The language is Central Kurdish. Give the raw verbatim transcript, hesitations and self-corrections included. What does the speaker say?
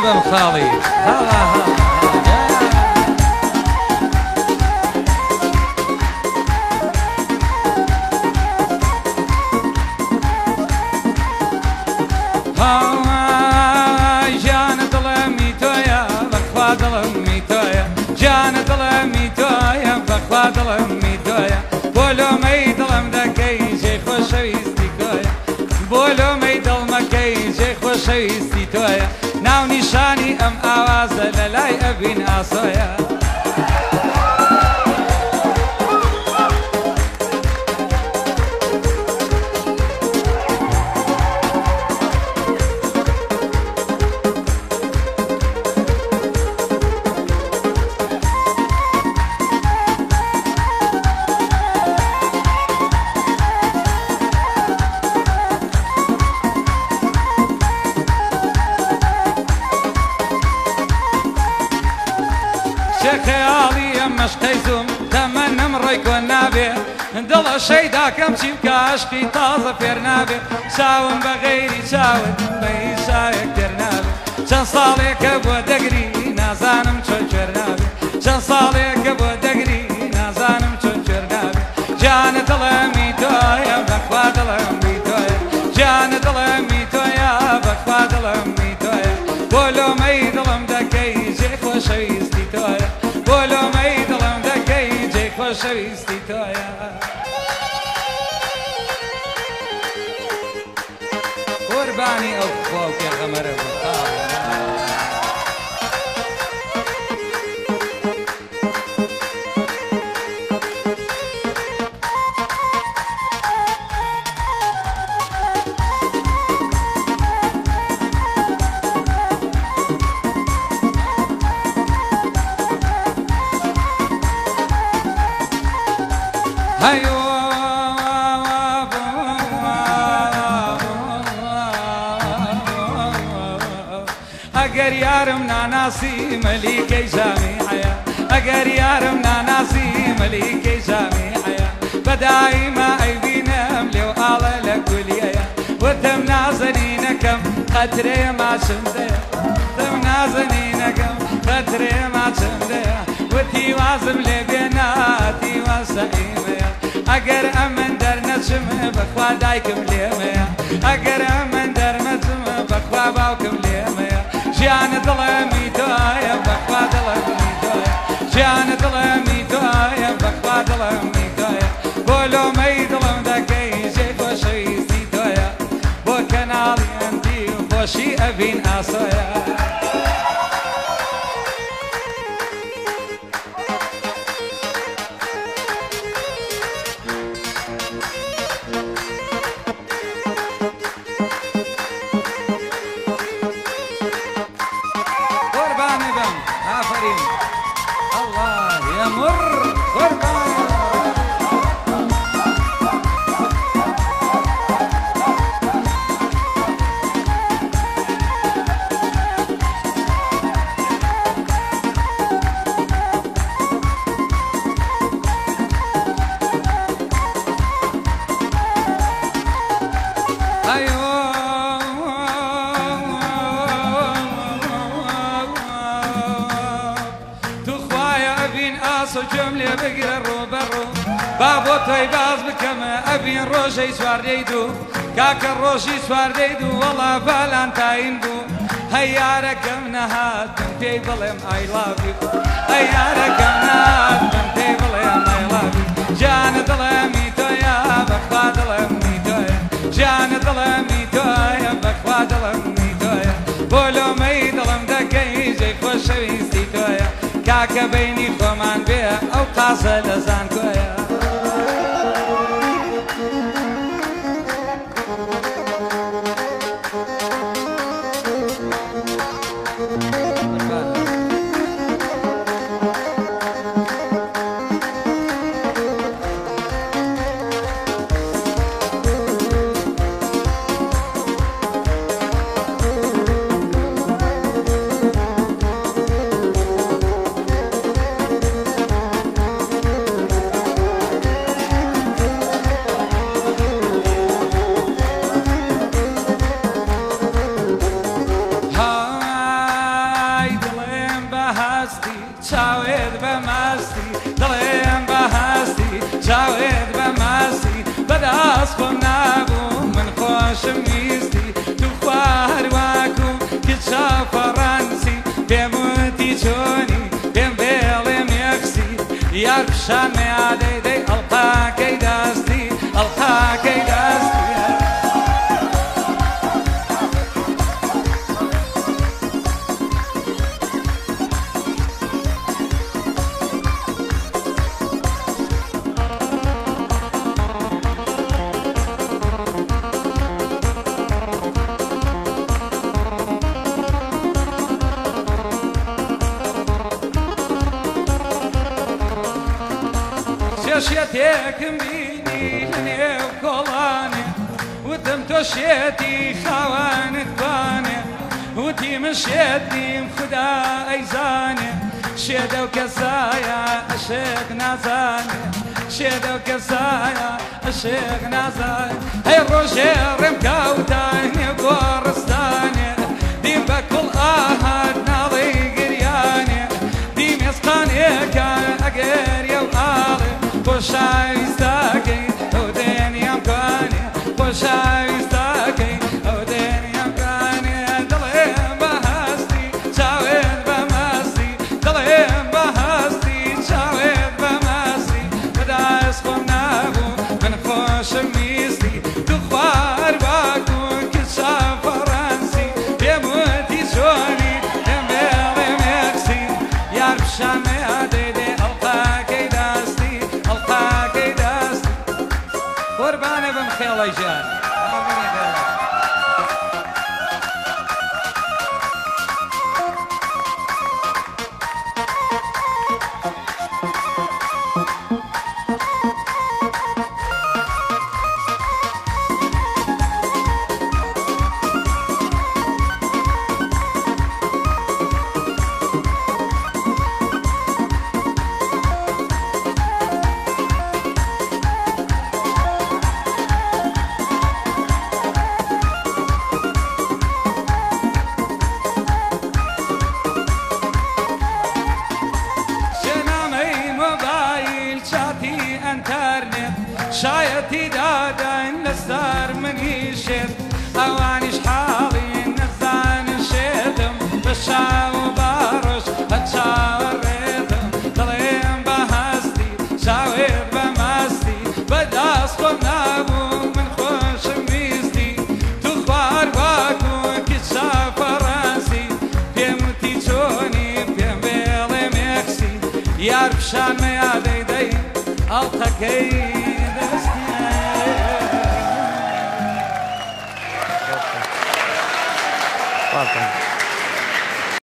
بم خاڵی هەڵا ژیانە دڵەمی تۆیە بەخوا دڵەمی تۆیە ژیانە دڵەمی تۆیە بەخوا دڵەمی تۆیە بۆ لۆمەی دڵم دەکەی جێی خۆشەویستی تۆیە بۆ لۆمەی دڵمەکەی جێی خۆشەویستی تۆیە ناو نیشانی ئەم ئاوازە لە لای ئەبین ئاسۆیە خەیاڵی ئەم مەشقەی زوم تەمەنم ڕێی کۆن نابێ دڵە شەیداکەم چی بکە عاشقی تازە پێر نابێ چاوم بە غەیری چاوت بە هیچ شایەک تێر نابێ چەند ساڵێکە بۆ دەگری نازانم چۆن کوێر نابێ چەند ساڵێکە بۆ دەگری نازانم چۆن کوێر نابێ گیانە دڵەمی تۆیە بەخوا دڵەمی تۆیە گیانە دڵەمی تۆیە بەخوا دڵەمی تۆیە بۆ لۆمەی دڵم دەکەی جێی خۆشەویستی تۆیە بۆ لۆمەی دڵم دەکەی جێی خۆشەویستی تۆیە قوربانی ئەو خوا و پێغەمبەرە ئەگەر یارم ناناسی مەلیکەی جامیعەیە ئەگەر یارم ناناسی مەلیکەی جامیعەیە بەدایما ئەیبینم لێو ئاڵە لە گولیەیە وتم نازەنینەکەم قەترەیە ماچندەیە دەم نازەنینەکەم قەترەیە ماچندەیە وتی وازم لێ بێنا دیوە سەعیمەیە ئەگەر ئەمن دەرنەچم بەخوا دایکم لێمەیە ئەگەر ئەمن دەرنەچم بەخوا باوکم لێمەیە گیانە دڵەمی تۆیە بەخوا دڵەمی تۆیە گیانە دڵەمی تۆیە بەخوا دڵەمی تۆیە بۆ لۆمەی دڵم دەکەی جێی خۆشەویستی تۆیە بۆ کەناڵی ئەندی و خۆشی ئەبین ئاسۆیە جملة بقرا روبرو بابو توي باز بكما أبين روجي سوار ديدو كاكا روجي سوار ديدو والله فالنتاين بو هيا ركم نهات كنتي بلم I love you هيا ركم نهات كنتي بلم I love you جان ظلمي تويا بخوا ظلمي تويا جان ظلمي تويا بخوا ظلمي تويا بولو مي ظلم دكي جي خوشويستي تويا كاكا بيني خومان بيه او قاسة لزان كويا بەداست خۆم نابوو من خۆشم ویستی تو خواروەکو کچە فەڕەنسی پێم وتی چۆنی پێم بێڵێ مێکسی یار پیشانمێ ئادەی دەی ئەڵقاکەی دەستی ئەڵقاکەی دەستی شێتێکم بینی لەنێو کۆڵانێ وتم تۆ شێتی خاوانت بانێ وتی من شێتیم خدا ئەیزانێ شێدە و کەسایە عشق نازانێ شێدە و کەسایە عشق نازانێ هەی ڕۆژێ ڕێم کەوتە نێو گۆڕستانێ دیم بە کوڵ ئاهات ناڵی گریانێ دیم ئێسقانێکە ئەگەریە و ئاڵێ خۆشەویستەکەی ئەو دێنیام کوانێ خۆشەویستەکەی ئەو دێنیام کوانێ دڵێم بە هەستی چاوێت بە مەستی دڵێم بە هەستی چاوێت بە مەستی بەدەست خۆم نابوو من خۆشم ویستی تو خواروەکو کچە فەڕەنسی پێم وتی چۆنی پێم بێڵێ مێکسی یار پیشانمێ ئادەی دێ ئەڵقاکەی دەستی ئەڵقاکەی دەستی قوربانە بم خێڵەی ژیان شایەتی دادەن لەسەر منی شێت ئەوانیش حاڵی نەزانن شێدم بە شاو و باڕۆژ بە چاوەڕێدم دڵێم بە هەستی چاوێت بە مەستی بەدەست خۆم نابوو من خۆشم ویستی تو خواروەکو کچە فەڕەنسی پێم وتی چۆنی پێم بێڵێ مێکسی یار پیشانمێ ئادەی دەی ئەڵقەکەی Welcome.